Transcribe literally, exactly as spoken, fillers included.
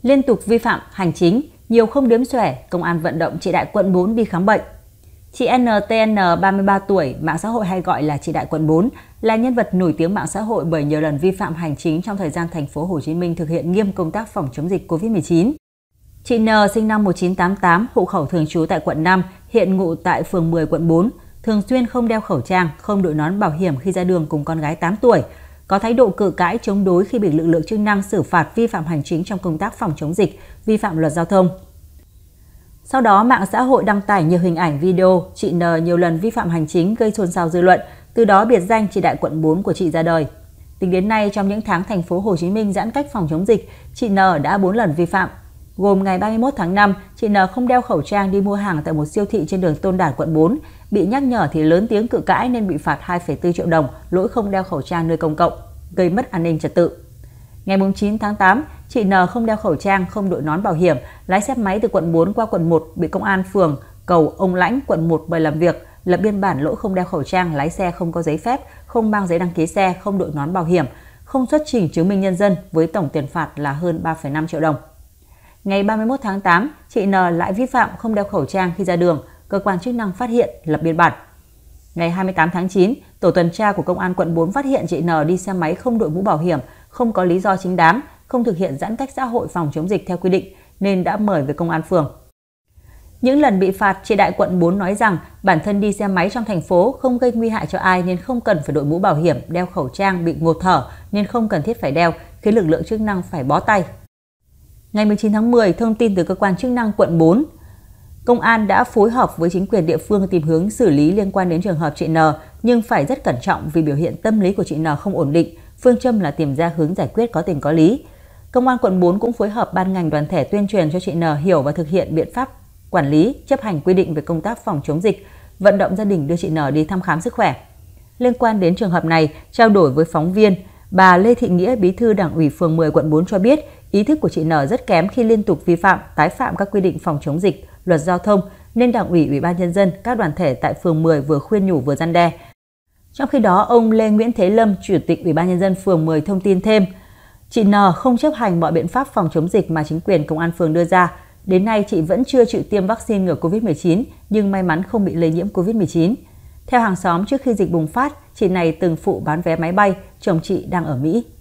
Liên tục vi phạm hành chính, nhiều không đếm xuể, công an vận động chị Đại quận bốn đi khám bệnh. Chị en tê en, ba mươi ba tuổi, mạng xã hội hay gọi là chị Đại quận bốn, là nhân vật nổi tiếng mạng xã hội bởi nhiều lần vi phạm hành chính trong thời gian thành phố Hồ Chí Minh thực hiện nghiêm công tác phòng chống dịch Covid mười chín. Chị N sinh năm một nghìn chín trăm tám mươi tám, hộ khẩu thường trú tại quận năm, hiện ngụ tại phường mười quận bốn, thường xuyên không đeo khẩu trang, không đội nón bảo hiểm khi ra đường cùng con gái tám tuổi, có thái độ cự cãi chống đối khi bị lực lượng chức năng xử phạt vi phạm hành chính trong công tác phòng chống dịch, vi phạm luật giao thông. Sau đó, mạng xã hội đăng tải nhiều hình ảnh video chị N nhiều lần vi phạm hành chính gây xôn xao dư luận, từ đó biệt danh chị Đại quận bốn của chị ra đời. Tính đến nay, trong những tháng thành phố Hồ Chí Minh giãn cách phòng chống dịch, chị N đã bốn lần vi phạm. Gồm ngày ba mươi mốt tháng năm, chị N không đeo khẩu trang đi mua hàng tại một siêu thị trên đường Tôn Đản quận bốn, bị nhắc nhở thì lớn tiếng cự cãi nên bị phạt hai phẩy bốn triệu đồng lỗi không đeo khẩu trang nơi công cộng, gây mất an ninh trật tự. Ngày chín tháng tám, chị N không đeo khẩu trang, không đội nón bảo hiểm, lái xe máy từ quận bốn qua quận một bị công an phường Cầu Ông Lãnh, quận một mời làm việc, lập biên bản lỗi không đeo khẩu trang, lái xe không có giấy phép, không mang giấy đăng ký xe, không đội nón bảo hiểm, không xuất trình chứng minh nhân dân với tổng tiền phạt là hơn ba phẩy năm triệu đồng. Ngày ba mươi mốt tháng tám, chị N lại vi phạm không đeo khẩu trang khi ra đường, cơ quan chức năng phát hiện lập biên bản. Ngày hai mươi tám tháng chín, tổ tuần tra của công an quận bốn phát hiện chị N đi xe máy không đội mũ bảo hiểm, không có lý do chính đáng, không thực hiện giãn cách xã hội phòng chống dịch theo quy định nên đã mời về công an phường. Những lần bị phạt, chị Đại quận bốn nói rằng bản thân đi xe máy trong thành phố không gây nguy hại cho ai nên không cần phải đội mũ bảo hiểm, đeo khẩu trang bị ngột thở nên không cần thiết phải đeo, khiến lực lượng chức năng phải bó tay. Ngày mười chín tháng mười, thông tin từ cơ quan chức năng quận bốn, công an đã phối hợp với chính quyền địa phương tìm hướng xử lý liên quan đến trường hợp chị N, nhưng phải rất cẩn trọng vì biểu hiện tâm lý của chị N không ổn định, phương châm là tìm ra hướng giải quyết có tình có lý. Công an quận bốn cũng phối hợp ban ngành đoàn thể tuyên truyền cho chị N hiểu và thực hiện biện pháp quản lý, chấp hành quy định về công tác phòng chống dịch, vận động gia đình đưa chị N đi thăm khám sức khỏe. Liên quan đến trường hợp này, trao đổi với phóng viên, bà Lê Thị Nghĩa, bí thư Đảng ủy phường mười quận bốn cho biết, ý thức của chị N rất kém khi liên tục vi phạm, tái phạm các quy định phòng chống dịch, luật giao thông, nên Đảng ủy, Ủy ban nhân dân, các đoàn thể tại phường mười vừa khuyên nhủ vừa răn đe. Trong khi đó, ông Lê Nguyễn Thế Lâm, Chủ tịch Ủy ban nhân dân phường mười thông tin thêm, chị N không chấp hành mọi biện pháp phòng chống dịch mà chính quyền công an phường đưa ra. Đến nay, chị vẫn chưa chịu tiêm vaccine ngừa Covid mười chín, nhưng may mắn không bị lây nhiễm Covid mười chín. Theo hàng xóm, trước khi dịch bùng phát, chị này từng phụ bán vé máy bay, chồng chị đang ở Mỹ.